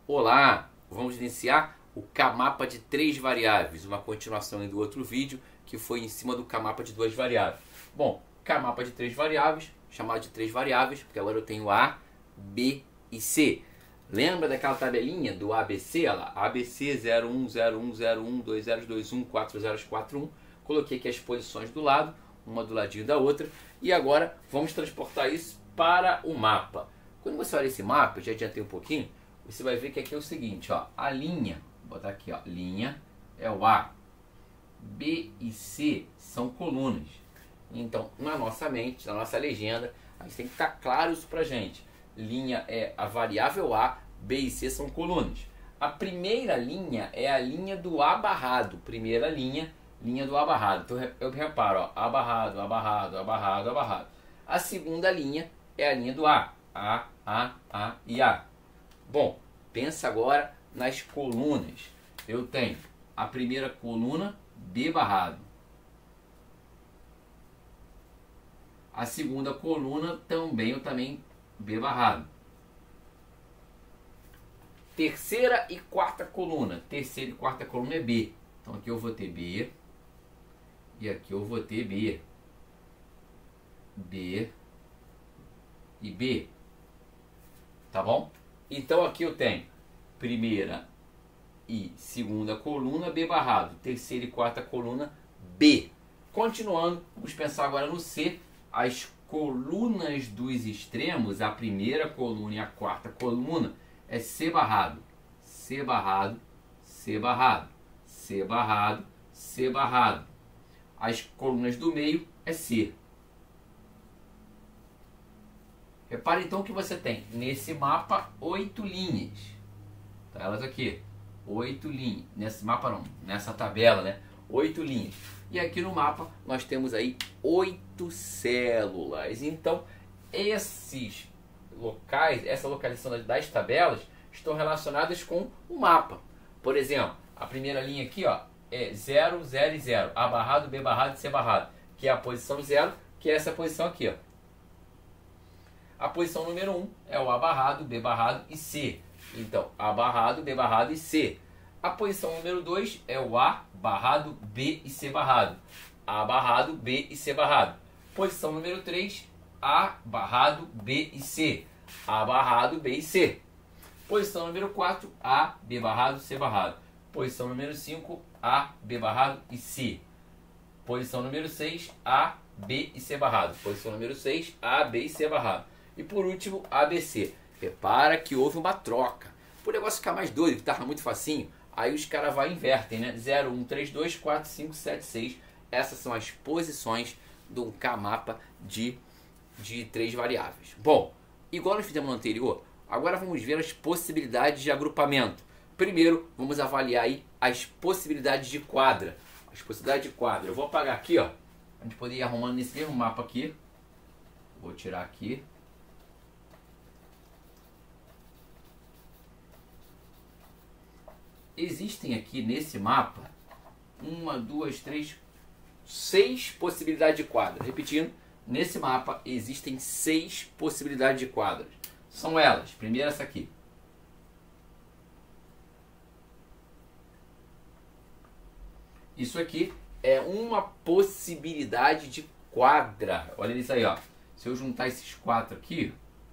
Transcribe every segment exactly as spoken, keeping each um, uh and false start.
Olá, vamos iniciar o K-mapa de três variáveis, uma continuação do outro vídeo que foi em cima do K-mapa de duas variáveis. Bom, K-mapa de três variáveis, chamado de três variáveis, porque agora eu tenho A, B e C. Lembra daquela tabelinha do A B C? Olha lá, A B C zero um zero um zero um dois zero dois um quatro zero quatro um. Coloquei aqui as posições do lado, uma do ladinho da outra, e agora vamos transportar isso para o mapa. Quando você olha esse mapa, eu já adiantei um pouquinho, você vai ver que aqui é o seguinte, ó, a linha, vou botar aqui, ó, linha é o A, B e C são colunas. Então, na nossa mente, na nossa legenda, a gente tem que ficar claro isso pra gente. Linha é a variável A, B e C são colunas. A primeira linha é a linha do A barrado, primeira linha, linha do A barrado. Então eu reparo, ó, A barrado, A barrado, A barrado, A barrado. A segunda linha é a linha do A, A, A, A e A. Bom, pensa agora nas colunas. Eu tenho a primeira coluna, B barrado. A segunda coluna também, eu também, B barrado. Terceira e quarta coluna. Terceira e quarta coluna é B. Então aqui eu vou ter B. E aqui eu vou ter B. B. E B. Tá bom? Então aqui eu tenho primeira e segunda coluna, B barrado. Terceira e quarta coluna, B. Continuando, vamos pensar agora no C. As colunas dos extremos, a primeira coluna e a quarta coluna, é C barrado. C barrado, C barrado, C barrado, C barrado. As colunas do meio é C. Repare então que você tem nesse mapa oito linhas. Tá elas aqui, oito linhas. Nesse mapa não, nessa tabela, né? Oito linhas. E aqui no mapa nós temos aí oito células. Então esses locais, essa localização das tabelas estão relacionadas com o mapa. Por exemplo, a primeira linha aqui, ó, é zero, zero e zero. A barrado, B barrado e C barrado. Que é a posição zero, que é essa posição aqui, ó. A posição número um é o A barrado, B barrado e C. Então, A barrado, B barrado e C. A posição número dois é o A barrado, B e C barrado. A barrado, B e C barrado. Posição número três, A barrado, B e C. A barrado, B e C. Posição número quatro, A, B barrado, C barrado. Posição número cinco, A, B barrado e C. Posição número seis, A, B e C barrado. Posição número seis, A, B e C barrado. E por último, A B C. Repara que houve uma troca. Para o negócio ficar mais doido, que estava muito facinho, aí os caras vão e invertem, né? zero, um, três, dois, quatro, cinco, sete, seis. Essas são as posições do K-mapa de, de três variáveis. Bom, igual nós fizemos no anterior, agora vamos ver as possibilidades de agrupamento. Primeiro, vamos avaliar aí as possibilidades de quadra. As possibilidades de quadra. Eu vou apagar aqui, ó. A gente poder ir arrumando nesse mesmo mapa aqui. Vou tirar aqui. Existem aqui nesse mapa uma, duas, três, seis possibilidades de quadra. Repetindo, nesse mapa existem seis possibilidades de quadras. São elas. Primeiro essa aqui. Isso aqui é uma possibilidade de quadra. Olha isso aí, ó. Se eu juntar esses quatro aqui,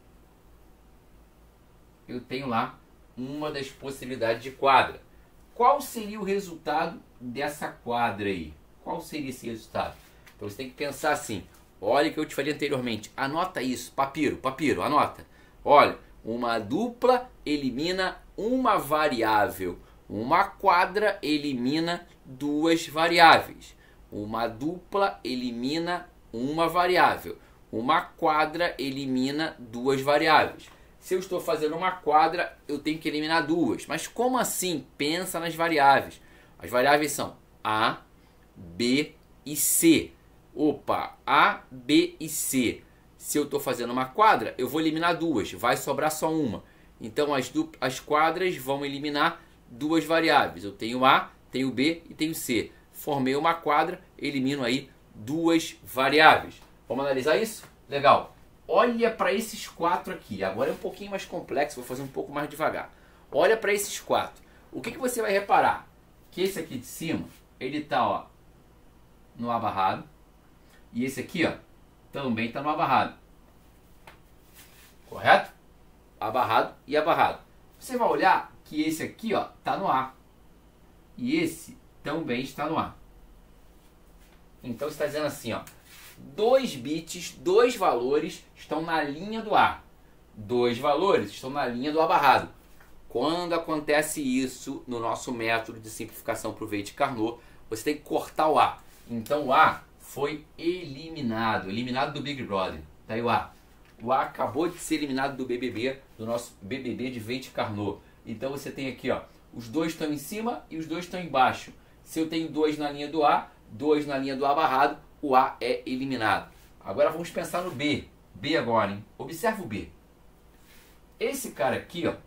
eu tenho lá uma das possibilidades de quadra. Qual seria o resultado dessa quadra aí? Qual seria esse resultado? Então você tem que pensar assim. Olha o que eu te falei anteriormente. Anota isso. Papiro, papiro, anota. Olha, uma dupla elimina uma variável. Uma quadra elimina duas variáveis. Uma dupla elimina uma variável. Uma quadra elimina duas variáveis. Se eu estou fazendo uma quadra, eu tenho que eliminar duas. Mas como assim? Pensa nas variáveis. As variáveis são A, B e C. Opa, A, B e C. Se eu estou fazendo uma quadra, eu vou eliminar duas. Vai sobrar só uma. Então as, as quadras vão eliminar duas variáveis. Eu tenho A, tenho B e tenho C. Formei uma quadra, elimino aí duas variáveis. Vamos analisar isso? Legal. Olha para esses quatro aqui. Agora é um pouquinho mais complexo, vou fazer um pouco mais devagar. Olha para esses quatro. O que, que você vai reparar? Que esse aqui de cima, ele está ó, no A barrado. E esse aqui ó, também está no A barrado. Correto? A barrado e A barrado. Você vai olhar que esse aqui ó, está no A. E esse também está no A. Então você está dizendo assim, ó, dois bits, dois valores estão na linha do A. Dois valores estão na linha do A barrado. Quando acontece isso no nosso método de simplificação por veio de Carnot, você tem que cortar o A. Então o A foi eliminado, eliminado do Big Brother. Tá aí o A. O A acabou de ser eliminado do B B B, do nosso B B B de veio de Carnot. Então você tem aqui, ó, os dois estão em cima e os dois estão embaixo. Se eu tenho dois na linha do A, dois na linha do A barrado, o A é eliminado. Agora vamos pensar no B. B agora, hein? Observa o B. Esse cara aqui, ó,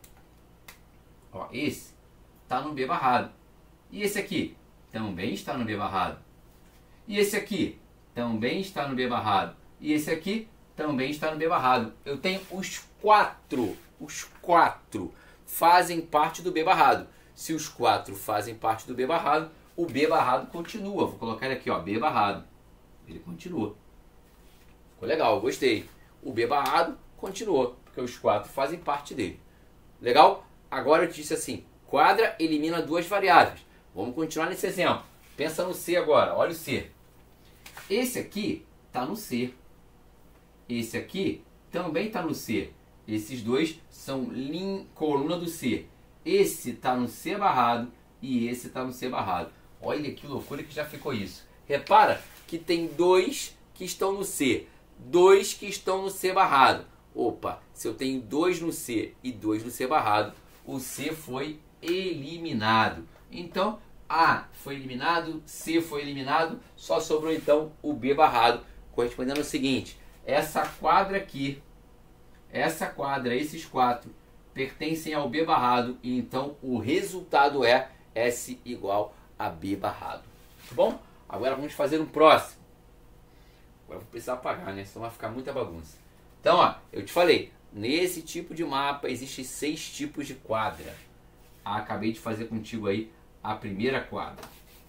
ó esse está no B barrado. E esse aqui também está no B barrado. E esse aqui também está no B barrado. E esse aqui também está no B barrado. Eu tenho os quatro. Os quatro fazem parte do B barrado. Se os quatro fazem parte do B barrado, o B barrado continua. Vou colocar ele aqui, ó, B barrado. Ele continua. Ficou legal, gostei. O B barrado continuou, porque os quatro fazem parte dele. Legal? Agora eu te disse assim, quadra elimina duas variáveis. Vamos continuar nesse exemplo. Pensa no C agora, olha o C. Esse aqui está no C. Esse aqui também está no C. Esses dois são lin, coluna do C. Esse está no C barrado e esse está no C barrado. Olha que loucura que já ficou isso. Repara que tem dois que estão no C. Dois que estão no C barrado. Opa, se eu tenho dois no C e dois no C barrado, o C foi eliminado. Então, A foi eliminado, C foi eliminado, só sobrou então o B barrado, correspondendo ao seguinte, essa quadra aqui, essa quadra, esses quatro, pertencem ao B barrado, e então o resultado é S igual a B barrado. Tá bom? Agora vamos fazer um próximo. Agora vou precisar apagar, né? Senão vai ficar muita bagunça. Então, ó, eu te falei, nesse tipo de mapa existem seis tipos de quadra. Ah, acabei de fazer contigo aí a primeira quadra.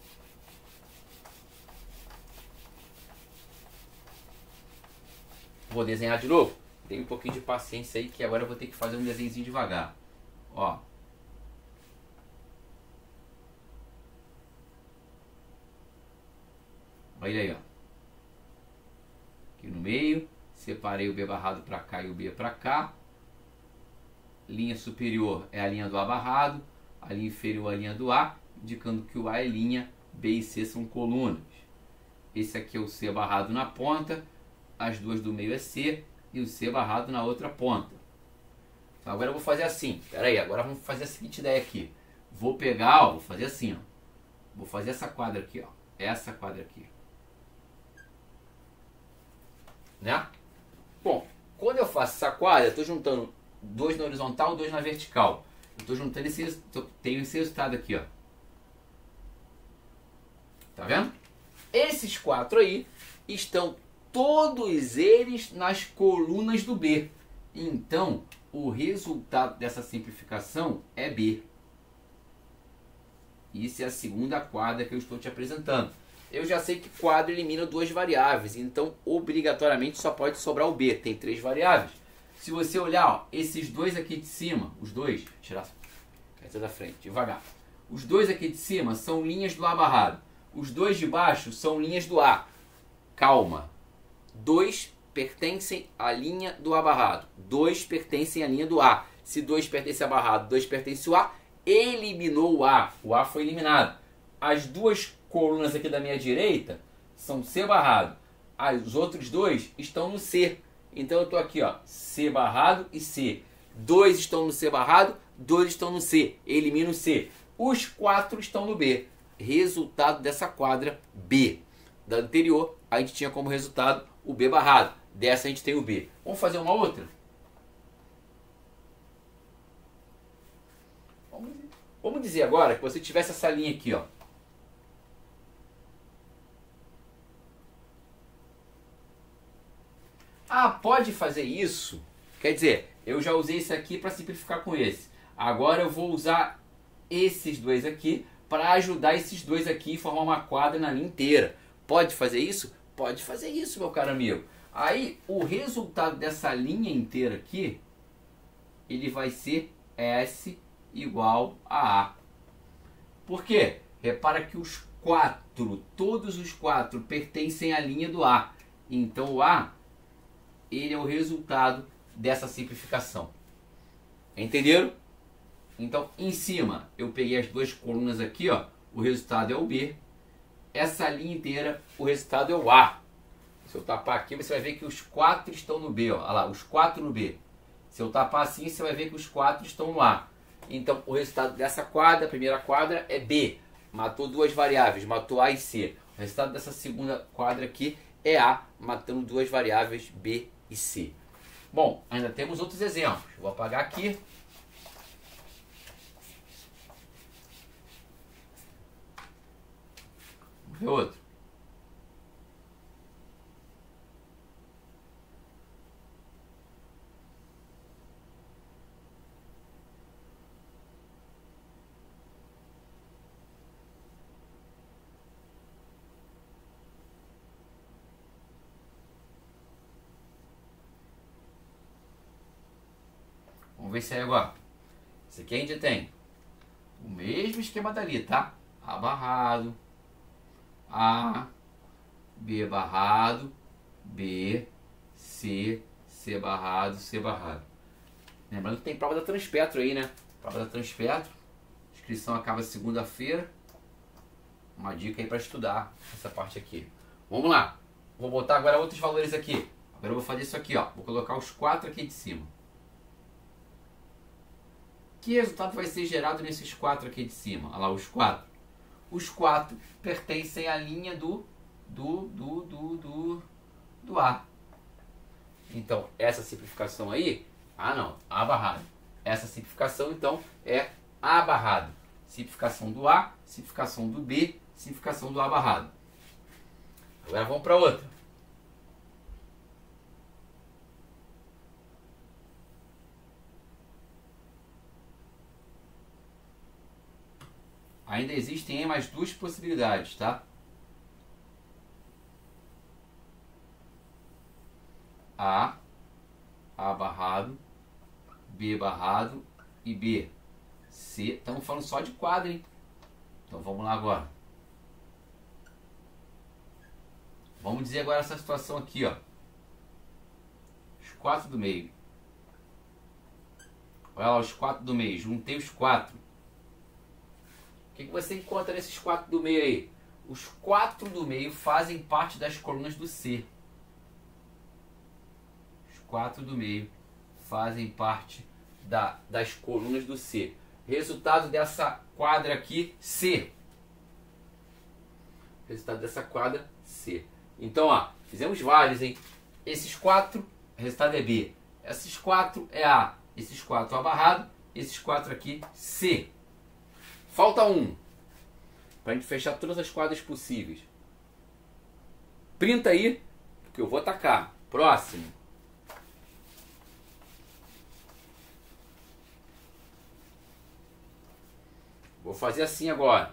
Vou desenhar de novo. Tem um pouquinho de paciência aí que agora eu vou ter que fazer um desenhozinho devagar. Ó. Olha aí, ó. Aqui no meio, separei o B barrado para cá e o B para cá. Linha superior é a linha do A barrado, a linha inferior é a linha do A, indicando que o A é linha, B e C são colunas. Esse aqui é o C barrado na ponta, as duas do meio é C e o C barrado na outra ponta. Então agora eu vou fazer assim, espera aí, agora vamos fazer a seguinte ideia aqui. Vou pegar, ó, vou fazer assim, ó. Vou fazer essa quadra aqui, ó. Essa quadra aqui. Né? Bom, quando eu faço essa quadra, eu estou juntando dois na horizontal e dois na vertical. Eu estou juntando esse, tenho esse resultado aqui, ó. Tá vendo? Esses quatro aí estão todos eles nas colunas do B. Então, o resultado dessa simplificação é B. Isso é a segunda quadra que eu estou te apresentando. Eu já sei que quadro elimina duas variáveis, então obrigatoriamente só pode sobrar o B. Tem três variáveis. Se você olhar, ó, esses dois aqui de cima, os dois, tirar essa da frente, devagar. Os dois aqui de cima são linhas do A barrado. Os dois de baixo são linhas do A. Calma. Dois pertencem à linha do A barrado. Dois pertencem à linha do A. Se dois pertencem a barrado, dois pertencem ao A, eliminou o A. O A foi eliminado. As duas colunas aqui da minha direita são C barrado. Os outros dois estão no C. Então eu estou aqui, ó, C barrado e C. Dois estão no C barrado, dois estão no C. Elimino o C. Os quatro estão no B. Resultado dessa quadra B. Da anterior, a gente tinha como resultado o B barrado. Dessa a gente tem o B. Vamos fazer uma outra? Vamos dizer agora que você tivesse essa linha aqui, ó. Ah, pode fazer isso? Quer dizer, eu já usei esse aqui para simplificar com esse. Agora eu vou usar esses dois aqui para ajudar esses dois aqui e formar uma quadra na linha inteira. Pode fazer isso? Pode fazer isso, meu caro amigo. Aí o resultado dessa linha inteira aqui, ele vai ser S igual a A. Por quê? Repara que os quatro, todos os quatro pertencem à linha do A. Então o A, ele é o resultado dessa simplificação. Entenderam? Então em cima eu peguei as duas colunas aqui, ó, o resultado é o B. Essa linha inteira, o resultado é o A. Se eu tapar aqui, você vai ver que os quatro estão no B, ó. Olha lá, os quatro no B. Se eu tapar assim, você vai ver que os quatro estão no A. Então o resultado dessa quadra, a primeira quadra, é B. Matou duas variáveis, matou A e C. O resultado dessa segunda quadra aqui é A, matando duas variáveis B e C. Bom, ainda temos outros exemplos. Vou apagar aqui. Vamos ver outro. Vamos ver se é agora. Esse aqui a gente tem o mesmo esquema dali, tá? A barrado, A, B barrado, B, C, C barrado, C barrado. Lembrando que tem prova da Transpetro aí, né? Prova da Transpetro. Inscrição acaba segunda-feira. Uma dica aí para estudar essa parte aqui. Vamos lá. Vou botar agora outros valores aqui. Agora eu vou fazer isso aqui, ó. Vou colocar os quatro aqui de cima. Que resultado vai ser gerado nesses quatro aqui de cima? Olha lá, os quatro. Os quatro pertencem à linha do, do, do, do, do, do A. Então, essa simplificação aí, ah não, A barrado. Essa simplificação, então, é A barrado. Simplificação do A, simplificação do B, simplificação do A barrado. Agora vamos para outra. Ainda existem mais duas possibilidades, tá? A, A barrado, B barrado e B. C, estamos falando só de quadro, hein? Então vamos lá agora. Vamos dizer agora essa situação aqui, ó. Os quatro do meio. Olha lá, os quatro do meio. Juntei os quatro. O que, que você encontra nesses quatro do meio aí? Os quatro do meio fazem parte das colunas do C. Os quatro do meio fazem parte da, das colunas do C. Resultado dessa quadra aqui, C. Resultado dessa quadra, C. Então, ó, fizemos vários, hein? Esses quatro, o resultado é B. Esses quatro é A. Esses quatro A barrado. Esses quatro aqui, C. Falta um. Para a gente fechar todas as quadras possíveis. Printa aí, porque eu vou atacar. Próximo. Vou fazer assim agora.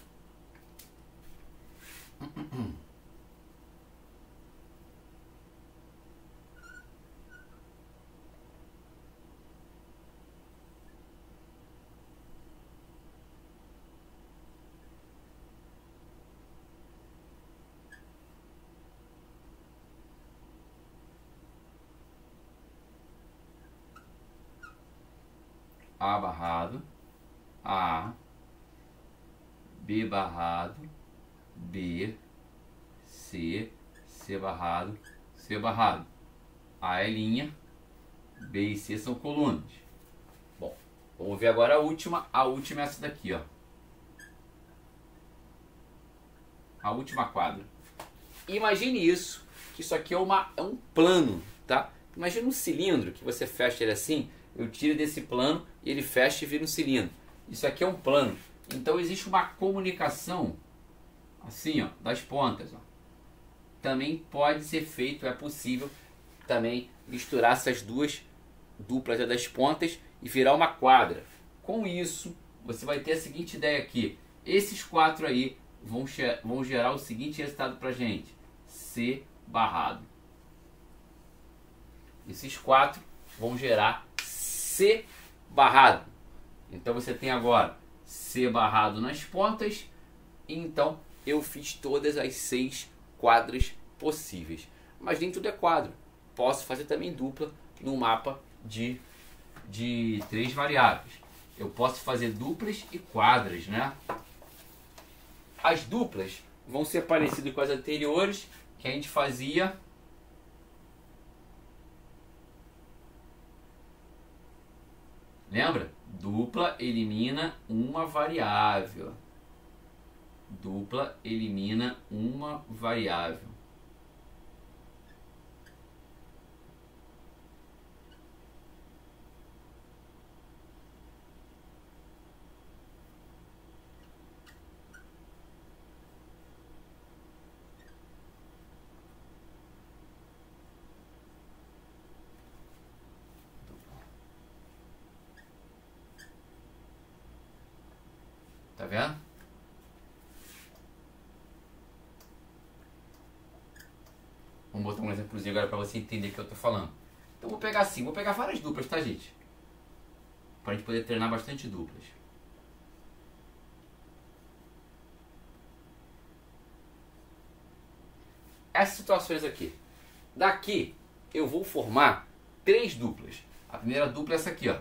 A barrado, A, B barrado, B, C, C barrado, C barrado. A é linha, B e C são colunas. Bom, vamos ver agora a última. A última é essa daqui, ó. A última quadra. Imagine isso, que isso aqui é, uma, é um plano, tá? Imagina um cilindro que você fecha ele assim. Eu tiro desse plano e ele fecha e vira um cilindro. Isso aqui é um plano. Então existe uma comunicação assim, ó, das pontas. Ó. Também pode ser feito, é possível também misturar essas duas duplas das pontas e virar uma quadra. Com isso, você vai ter a seguinte ideia aqui. Esses quatro aí vão, vão gerar o seguinte resultado para gente. C barrado. Esses quatro vão gerar C barrado. Então você tem agora C barrado nas pontas. Então eu fiz todas as seis quadras possíveis. Mas nem tudo é quadro. Posso fazer também dupla no mapa de, de três variáveis. Eu posso fazer duplas e quadras, né? As duplas vão ser parecidas com as anteriores, que a gente fazia lembra? Dupla elimina uma variável. Dupla elimina uma variável. Tá vendo? Vamos botar um exemplozinho agora para você entender o que eu tô falando. Então vou pegar assim, vou pegar várias duplas, tá, gente? Pra gente poder treinar bastante duplas. Essas situações aqui. Daqui eu vou formar três duplas. A primeira dupla é essa aqui, ó.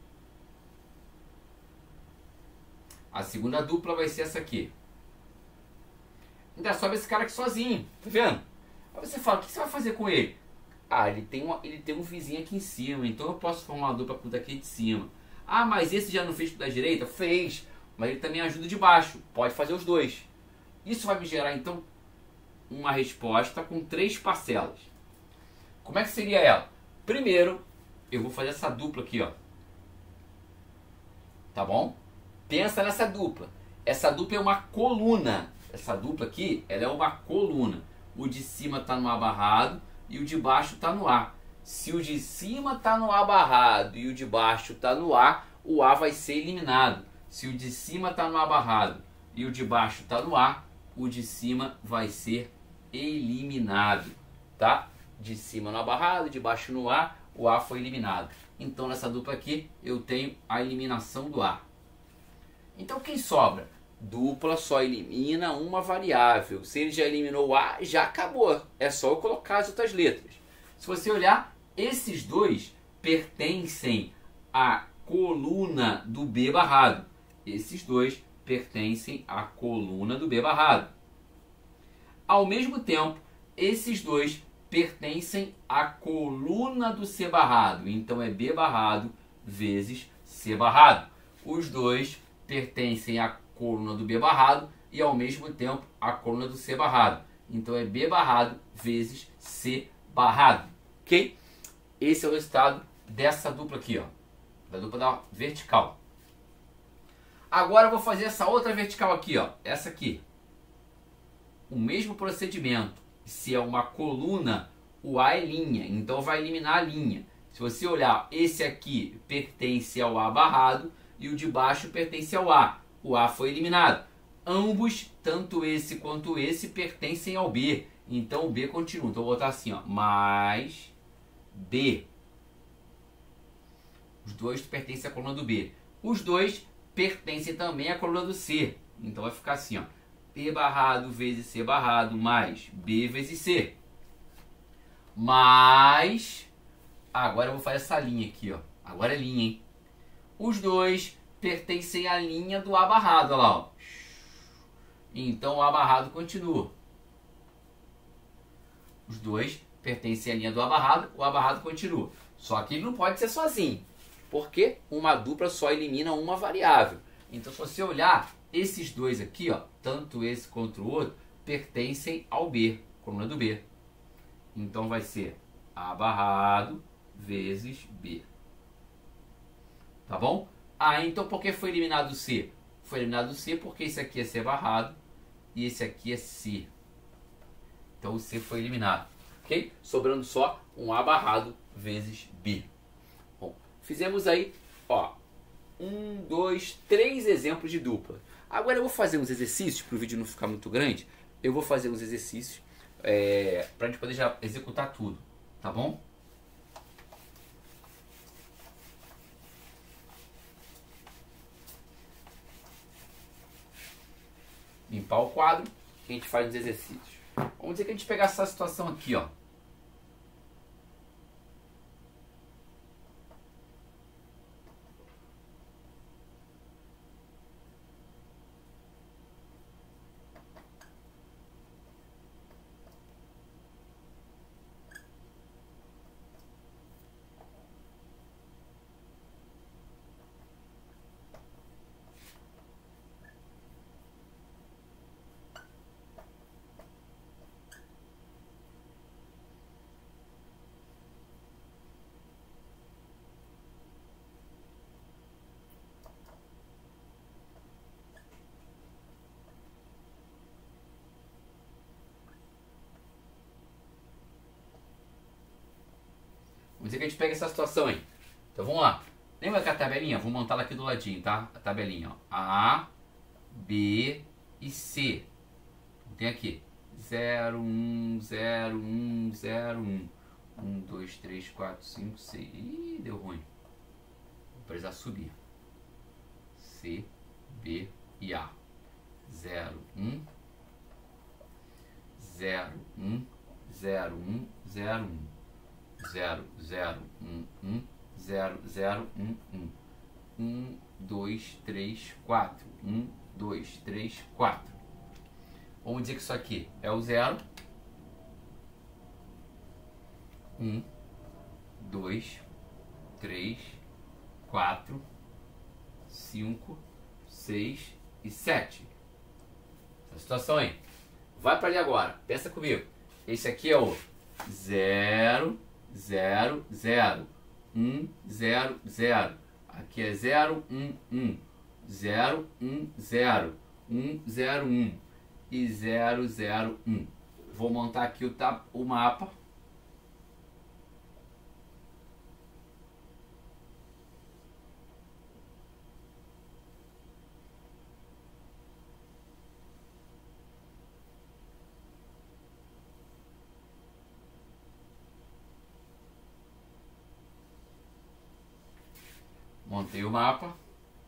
A segunda dupla vai ser essa aqui. Ainda sobe esse cara aqui sozinho, tá vendo? Aí você fala, o que você vai fazer com ele? Ah, ele tem, uma, ele tem um vizinho aqui em cima, então eu posso formar uma dupla com o daqui de cima. Ah, mas esse já não fez com o da direita? Fez, mas ele também ajuda de baixo. Pode fazer os dois. Isso vai me gerar, então, uma resposta com três parcelas. Como é que seria ela? Primeiro, eu vou fazer essa dupla aqui, ó. Tá bom? Pensa nessa dupla. Essa dupla é uma coluna. Essa dupla aqui, ela é uma coluna. O de cima está no A barrado e o de baixo está no A. Se o de cima está no A barrado e o de baixo está no A, o A vai ser eliminado. Se o de cima está no A barrado e o de baixo está no A, o de cima vai ser eliminado. Tá? De cima no A barrado, de baixo no A, o A foi eliminado. Então nessa dupla aqui eu tenho a eliminação do A. Então quem sobra? Dupla só elimina uma variável. Se ele já eliminou o A, já acabou. É só eu colocar as outras letras. Se você olhar, esses dois pertencem à coluna do B barrado. Esses dois pertencem à coluna do B barrado. Ao mesmo tempo, esses dois pertencem à coluna do C barrado. Então é B barrado vezes C barrado. Os dois pertencem à coluna do B barrado e ao mesmo tempo à coluna do C barrado. Então é B barrado vezes C barrado. Ok? Esse é o resultado dessa dupla aqui, ó. Da dupla da vertical. Agora eu vou fazer essa outra vertical aqui, ó. Essa aqui. O mesmo procedimento. Se é uma coluna, o A é linha. Então vai eliminar a linha. Se você olhar, esse aqui pertence ao A barrado e o de baixo pertence ao A. O A foi eliminado. Ambos, tanto esse quanto esse, pertencem ao B. Então o B continua. Então eu vou botar assim, ó, mais B. Os dois pertencem à coluna do B. Os dois pertencem também à coluna do C. Então vai ficar assim, ó, B barrado vezes C barrado mais B vezes C. Mais... Agora eu vou fazer essa linha aqui, ó. Agora é linha, hein? Os dois pertencem à linha do A barrado, olha lá, ó. Então o A barrado continua. Os dois pertencem à linha do A barrado, o A barrado continua. Só que ele não pode ser sozinho, porque uma dupla só elimina uma variável. Então se você olhar, esses dois aqui, ó, tanto esse quanto o outro, pertencem ao B, coluna do B. Então vai ser A barrado vezes B. Tá bom? Ah, então por que foi eliminado o C? Foi eliminado o C porque esse aqui é C barrado e esse aqui é C. Então o C foi eliminado. Ok? Sobrando só um A barrado vezes B. Bom, fizemos aí, ó, um, dois, três exemplos de dupla. Agora eu vou fazer uns exercícios, para o vídeo não ficar muito grande. Eu vou fazer uns exercícios é, para a gente poder já executar tudo, tá bom? Limpar o quadro, a gente faz os exercícios. Vamos dizer que a gente pegar essa situação aqui, ó. Vamos dizer que a gente pega essa situação aí. Então vamos lá. Lembra que a tabelinha? Vou montar ela aqui do ladinho, tá? A tabelinha, ó. A, B e C. Tem aqui. zero, um, zero, um, zero, um. um, dois, três, quatro, cinco, seis. Ih, deu ruim. Vou precisar subir. C, B e A. zero, um. zero, um. zero, um, zero, um. zero, zero, um, um, zero, zero, um, um. um, dois, três, quatro. um, dois, três, quatro. Vamos dizer que isso aqui é o zero. um, dois, três, quatro, cinco, seis e sete. Essa situação aí. Vai para ali agora. Pensa comigo. Esse aqui é o zero, zero, zero, um, zero, zero. Aqui é zero, um, um, zero, um, zero, um, zero, um e zero, zero, um. Vou montar aqui o, tap, o mapa. Montei o mapa.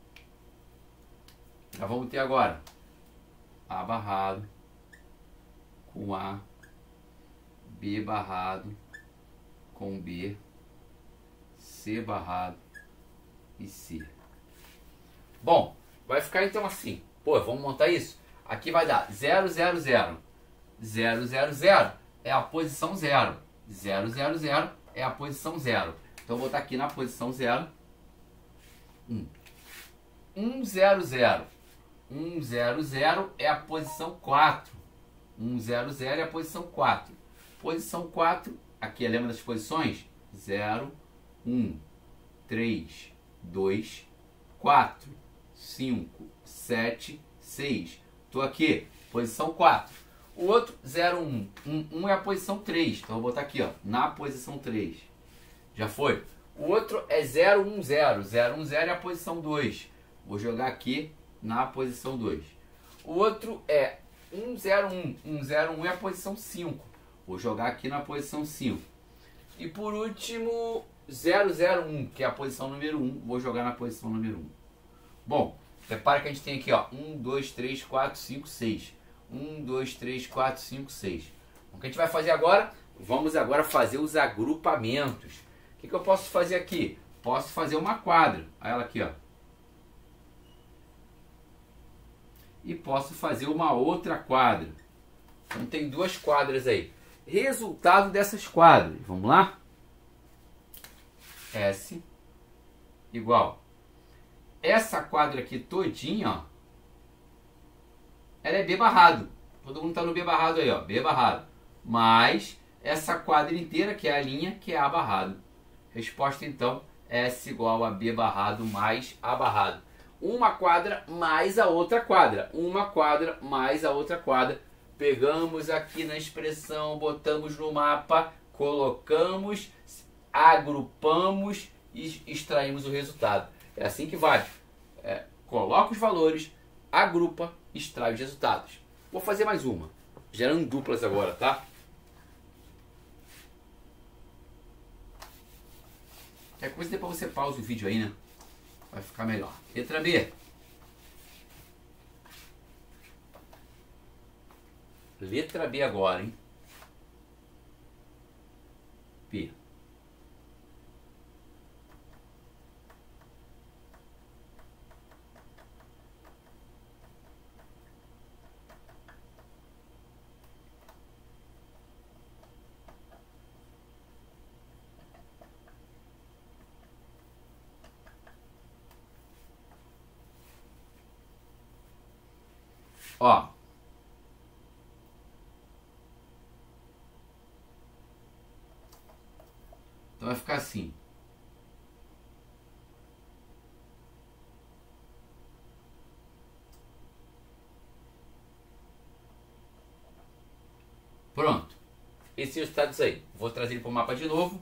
Já vamos ter agora A barrado com A, B barrado com B, C barrado e C. Bom, vai ficar então assim. Pô, vamos montar isso? Aqui vai dar zero, zero, zero. zero, zero, zero é a posição zero. zero, zero, zero é a posição zero. Então eu vou botar aqui na posição zero. um. um, zero, zero. um, zero, zero é a posição quatro. um, zero, zero é a posição quatro. Posição quatro, aqui lembra das posições? zero, um, três, dois, quatro, cinco, sete, seis. Estou aqui, posição quatro. O outro, zero, um. um, um é a posição três. Então eu vou botar aqui, ó, na posição três. Já foi? O outro é zero, um, zero. zero, um, zero é a posição dois. Vou jogar aqui na posição dois. O outro é um, zero, um. um, zero, um é a posição cinco. Vou jogar aqui na posição cinco. E por último, zero, zero, um, que é a posição número um. Vou jogar na posição número um. Bom, repara que a gente tem aqui, ó, um, dois, três, quatro, cinco, seis. um, dois, três, quatro, cinco, seis. O que a gente vai fazer agora? Vamos agora fazer os agrupamentos. O que, que eu posso fazer aqui? Posso fazer uma quadra. Olha ela aqui, ó. E posso fazer uma outra quadra. Então tem duas quadras aí. Resultado dessas quadras. Vamos lá? S igual. Essa quadra aqui todinha, ó. Ela é B barrado. Todo mundo está no B barrado aí, ó. B barrado. Mais essa quadra inteira, que é a linha, que é A barrado. Resposta então, S igual a B barrado mais A barrado. Uma quadra mais a outra quadra. Uma quadra mais a outra quadra. Pegamos aqui na expressão, botamos no mapa, colocamos, agrupamos e extraímos o resultado. É assim que vai. é, coloca os valores, agrupa, extrai os resultados. Vou fazer mais uma, gerando duplas agora, tá? É coisa depois você pausa o vídeo aí, né? Vai ficar melhor. Letra B. Letra B agora, hein? B. Ó. Então vai ficar assim. Pronto. Esses resultados aí. Vou trazer ele para o mapa de novo.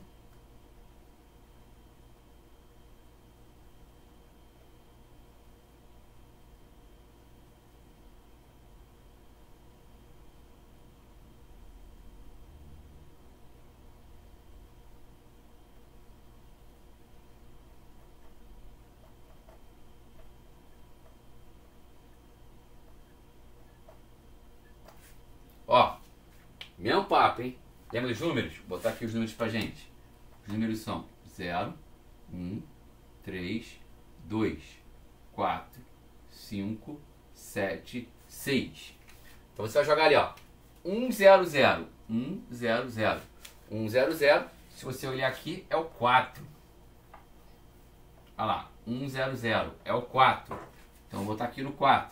Ó, mesmo papo, hein? Lembra os números? Vou botar aqui os números pra gente. Os números são zero, um, três, dois, quatro, cinco, sete, seis. Então você vai jogar ali, ó. um, zero, zero. um, zero, zero. um, zero, zero. Se você olhar aqui, é o quatro. Olha lá. um, zero, zero. É o quatro. Então eu vou botar aqui no quatro.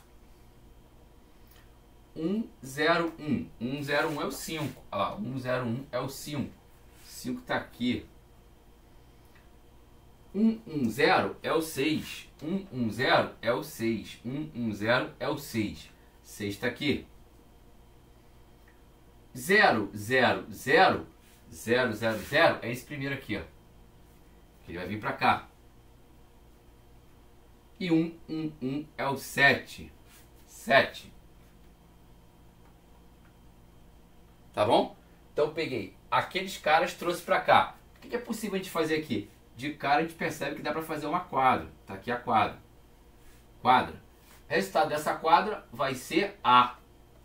um, zero, um. um, zero, um é o cinco. Olha lá, um, zero, um é o cinco. cinco está aqui. um, um, zero é o seis. um, um, zero é o seis. um, um, zero é o seis. seis está aqui. zero, zero, zero. zero, zero, zero é esse primeiro aqui, ó. Ele vai vir para cá. E um, um, um é o sete. sete. Tá bom? Então eu peguei aqueles caras, trouxe para cá. O que é possível a gente fazer aqui? De cara a gente percebe que dá para fazer uma quadra. Tá aqui a quadra. Quadra. Resultado dessa quadra vai ser A.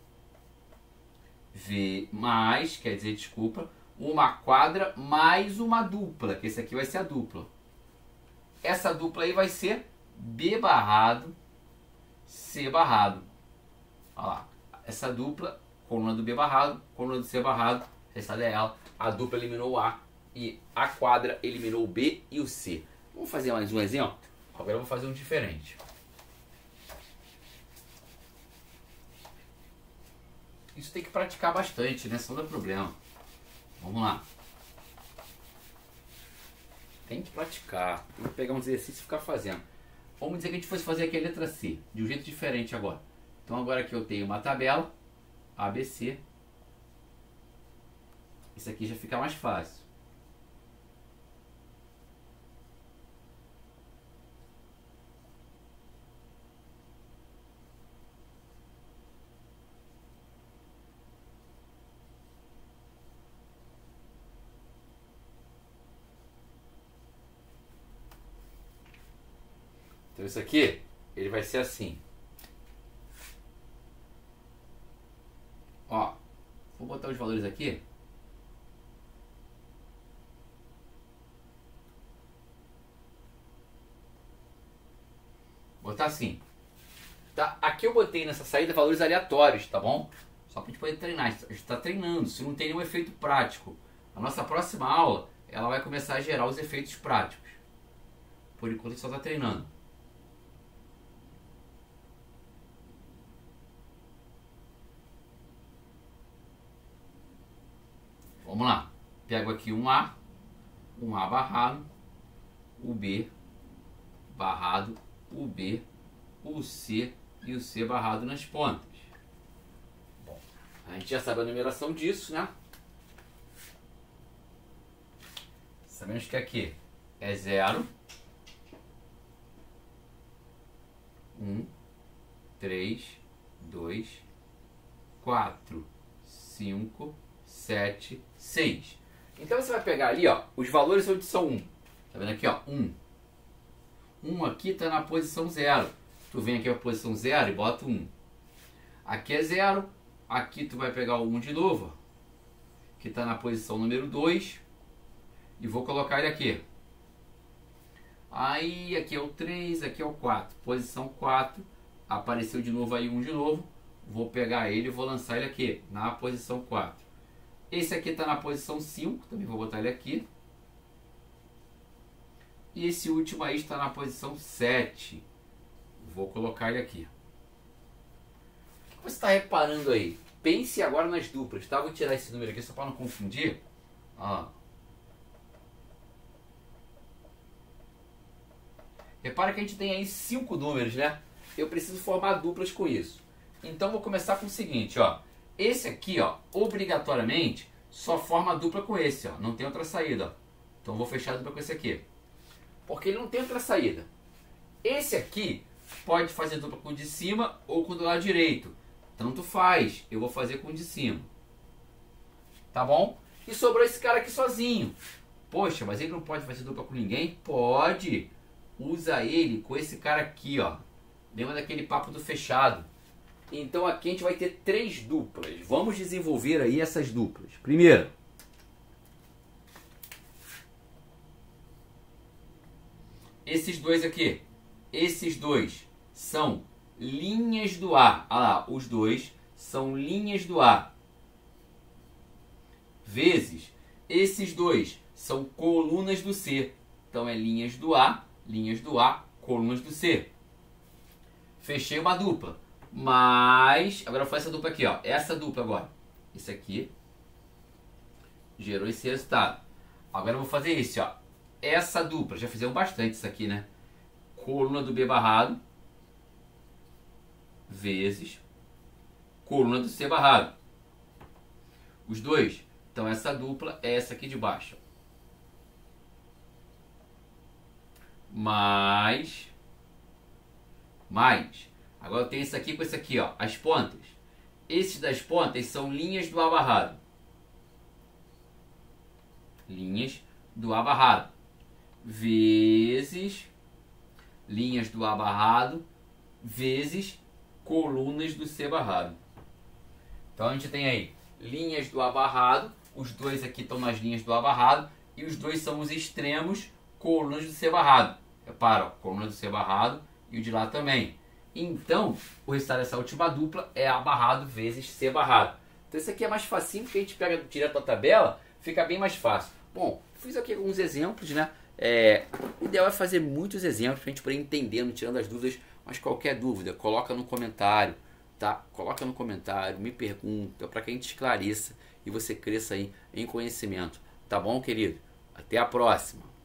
V mais, quer dizer, desculpa, uma quadra mais uma dupla, que esse aqui vai ser a dupla. Essa dupla aí vai ser B barrado, C barrado. Olha lá. Essa dupla, coluna do B barrado, coluna do C barrado, essa é ela. A dupla eliminou o A e a quadra eliminou o B e o C. Vamos fazer mais um exemplo? Agora eu vou fazer um diferente. Isso tem que praticar bastante, né? Senão dá problema. Vamos lá. Tem que praticar. Tem que pegar um exercício e ficar fazendo. Vamos dizer que a gente fosse fazer aqui a letra C, de um jeito diferente agora. Então agora aqui eu tenho uma tabela, A B C. Isso aqui já fica mais fácil. Então isso aqui, ele vai ser assim. Ó, vou botar os valores aqui. Botar assim. Tá? Aqui eu botei nessa saída valores aleatórios, tá bom? Só pra gente poder treinar. A gente está treinando, se não tem nenhum efeito prático. A nossa próxima aula, ela vai começar a gerar os efeitos práticos. Por enquanto a gente só está treinando. Vamos lá. Pego aqui um A, um A barrado, o B barrado, o B, o C e o C barrado nas pontas. Bom, a gente já sabe a numeração disso, né? Sabemos que aqui é zero, três, dois, quatro, cinco, sete, seis. Então você vai pegar ali, ó, os valores onde são um. Tá vendo aqui, ó, um. um aqui está na posição zero. Tu vem aqui a posição zero e bota um. Aqui é zero. Aqui tu vai pegar o um de novo, ó, que está na posição número dois. E vou colocar ele aqui. Aí aqui é o três, aqui é o quatro. Posição quatro. Apareceu de novo aí um de novo. Vou pegar ele e vou lançar ele aqui, na posição quatro. Esse aqui está na posição cinco. Também vou botar ele aqui. E esse último aí está na posição sete. Vou colocar ele aqui. O que você está reparando aí? Pense agora nas duplas, tá? Vou tirar esse número aqui só para não confundir. Ó. Repara que a gente tem aí cinco números, né? Eu preciso formar duplas com isso. Então vou começar com o seguinte, ó. Esse aqui, ó, obrigatoriamente só forma dupla com esse, ó. Não tem outra saída, ó. Então vou fechar a dupla com esse aqui. Porque ele não tem outra saída. Esse aqui pode fazer dupla com o de cima ou com o do lado direito. Tanto faz. Eu vou fazer com o de cima. Tá bom? E sobrou esse cara aqui sozinho. Poxa, mas ele não pode fazer dupla com ninguém? Pode. Usa ele com esse cara aqui, ó. Lembra daquele papo do fechado? Então aqui a gente vai ter três duplas. Vamos desenvolver aí essas duplas. Primeiro, esses dois aqui. Esses dois são linhas do A. Olha lá, os dois são linhas do A. Vezes, esses dois são colunas do C. Então é linhas do A, linhas do A, colunas do C. Fechei uma dupla. Mas, agora eu faço essa dupla aqui, ó. Essa dupla agora. Esse aqui gerou esse resultado. Agora eu vou fazer isso, ó. Essa dupla, já fizemos bastante isso aqui, né? Coluna do B barrado vezes coluna do C barrado. Os dois. Então essa dupla é essa aqui de baixo. Mais. Mais. Agora eu tenho isso aqui com esse aqui, ó. As pontas. Esses das pontas são linhas do A barrado. Linhas do A barrado. Vezes linhas do A barrado vezes colunas do C barrado. Então a gente tem aí linhas do A barrado, os dois aqui estão nas linhas do A barrado e os dois são os extremos, colunas do C barrado. Repara, ó, coluna do C barrado e o de lá também. Então, o resultado dessa última dupla é A barrado vezes C barrado. Então isso aqui é mais facinho, porque a gente pega direto da tabela, fica bem mais fácil. Bom, fiz aqui alguns exemplos, né? É, o ideal é fazer muitos exemplos para a gente poder entendendo, tirando as dúvidas, mas qualquer dúvida, coloca no comentário, tá? Coloca no comentário, me pergunta, para que a gente esclareça e você cresça aí em conhecimento. Tá bom, querido? Até a próxima!